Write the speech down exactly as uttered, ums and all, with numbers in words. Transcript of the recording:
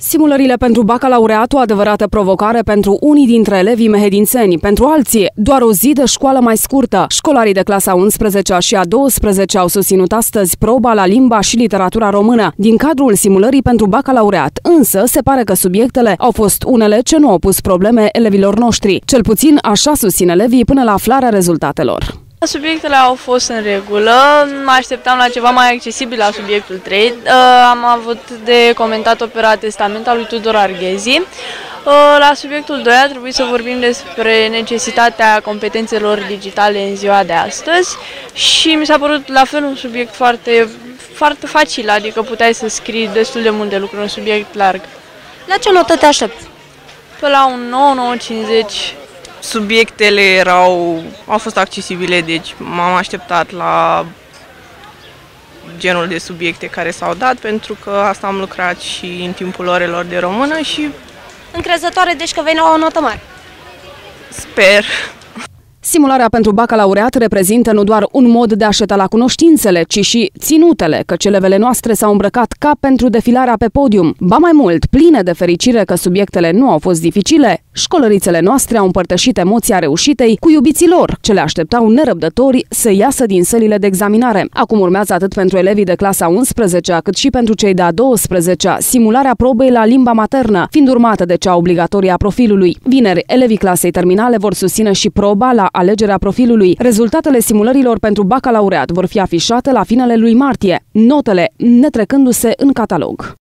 Simulările pentru bacalaureat, o adevărată provocare pentru unii dintre elevii mehedințeni, pentru alții doar o zi de școală mai scurtă. Școlarii de clasa a unsprezecea și a douăsprezecea au susținut astăzi proba la limba și literatura română din cadrul simulării pentru bacalaureat, însă se pare că subiectele au fost unele ce nu au pus probleme elevilor noștri. Cel puțin așa susțin elevii până la aflarea rezultatelor. Subiectele au fost în regulă, mă așteptam la ceva mai accesibil la subiectul trei. Am avut de comentat opera Testament al lui Tudor Arghezi. La subiectul doi a trebuit să vorbim despre necesitatea competențelor digitale în ziua de astăzi și mi s-a părut la fel un subiect foarte, foarte facil, adică puteai să scrii destul de multe lucruri, un subiect larg. La ce notă te aștepți? Pe la un nouă, nouă cincizeci. Subiectele erau, au fost accesibile, deci m-am așteptat la genul de subiecte care s-au dat, pentru că asta am lucrat și în timpul orelor de română și... Încrezătoare, deci că vei lua o notă mare? Sper. Simularea pentru bacalaureat reprezintă nu doar un mod de a șetala cunoștințele, ci și ținutele, că elevele noastre s-au îmbrăcat ca pentru defilarea pe podium. Ba mai mult, pline de fericire că subiectele nu au fost dificile, școlărițele noastre au împărtășit emoția reușitei cu iubiții lor, ce le așteptau nerăbdători să iasă din sălile de examinare. Acum urmează atât pentru elevii de clasa a unsprezecea, cât și pentru cei de a douăsprezecea, simularea probei la limba maternă, fiind urmată de cea obligatorie a profilului. Vineri, elevii clasei terminale vor susține și proba la alegerea profilului. Rezultatele simulărilor pentru bacalaureat vor fi afișate la finele lui martie, notele netrecându-se în catalog.